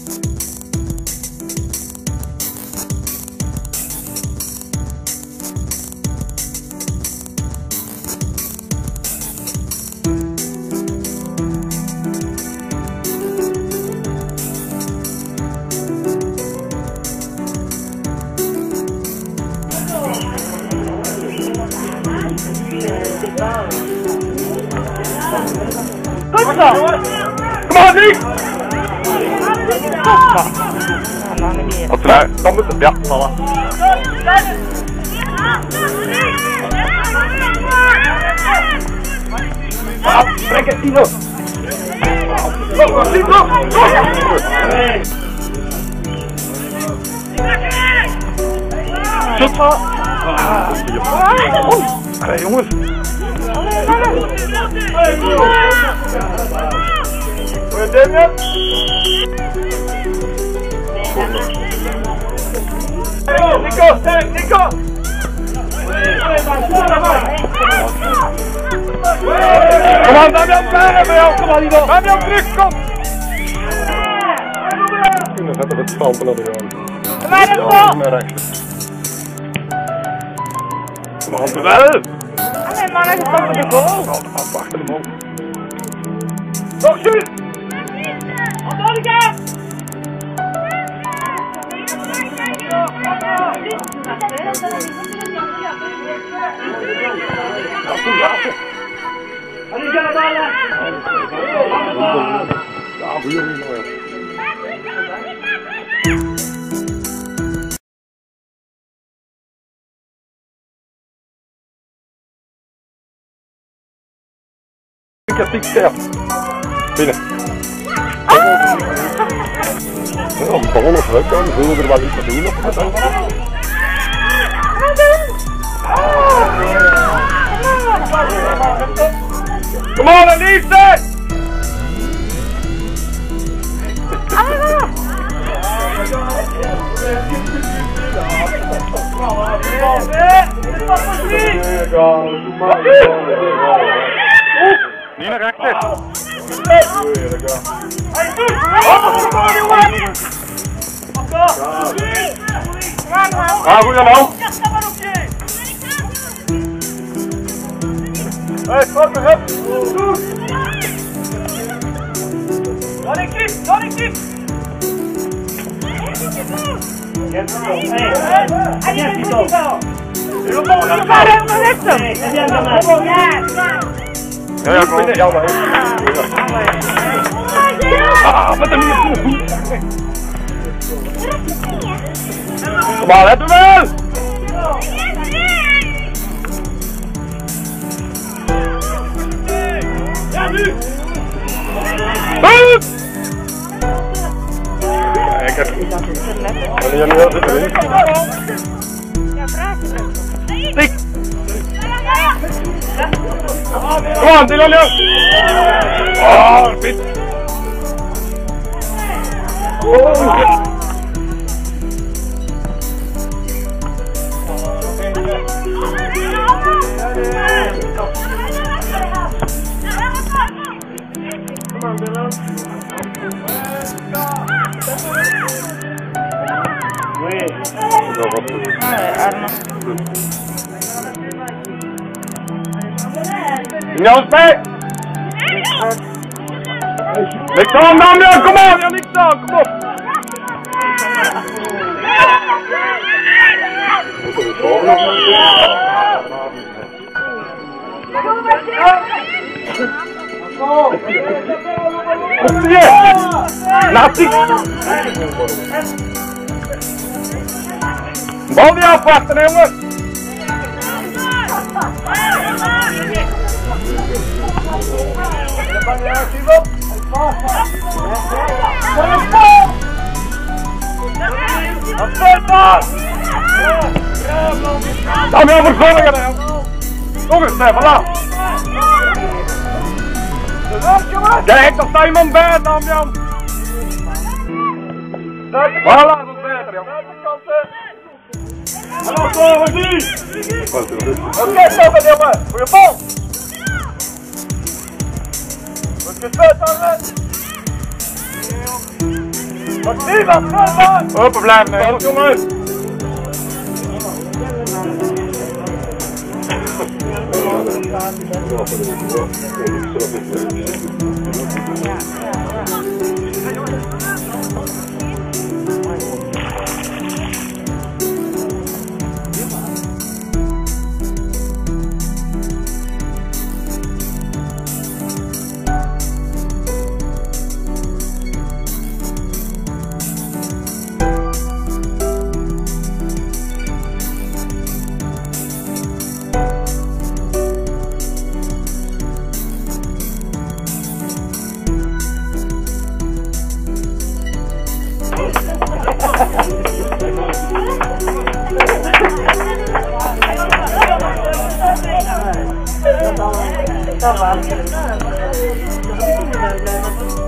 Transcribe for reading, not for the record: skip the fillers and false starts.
Kom on, Nick! Wat vrij, dan moet het, ja, vallen. Trek het, Tino! Tino! Shot! Allee, jongens! Goeie Damien! Nico, sterk, Nico! Kom aan, Damian, bij jou! Kom aan, Nico! Damian, terug, kom! Dan zetten we het stampen aan de grond. Ja, naar rechts. Kom aan, duel! Nee, man, hij is toch de goal! Achter hem op. Nog shoot! Antonica! Ja, voor jullie mooi. Ik heb niks sterk. Binnen. Ja, om gewoon nog terug komen, zullen we er wel iets aan doen. Kom on, lierse! Niet naar rechts. Ah, goeie man. Hé, pak me op. Donnie, kiep! Ja, kom binnen. Ja, maar. Ah, wat een goed. Kom aan, heb hem wel! Ja, nu! Hup! Kijk, heb je. Wanneer jullie wel zitten erin? Ja, vraag je. Stik! Kom aan, Dylan! Oh, fit! Oh, Kom aan, Dylan. Niks bij! Niks aan, Damian, kom aan! Ja, niks aan, kom op! Nazi! Bal niet afwachten, jongen! Damian, verzorgen! Nog eens, nee, voilà! Kijk, daar staat iemand bij, Damian! Voilà, dat is beter, jongen! Hallo, voor die! Oké, stop, jongen! Goeie bal! Goed gespeeld, Arne! Activa, snel man! Upp och blijven, nee. Jongens! Tá lá.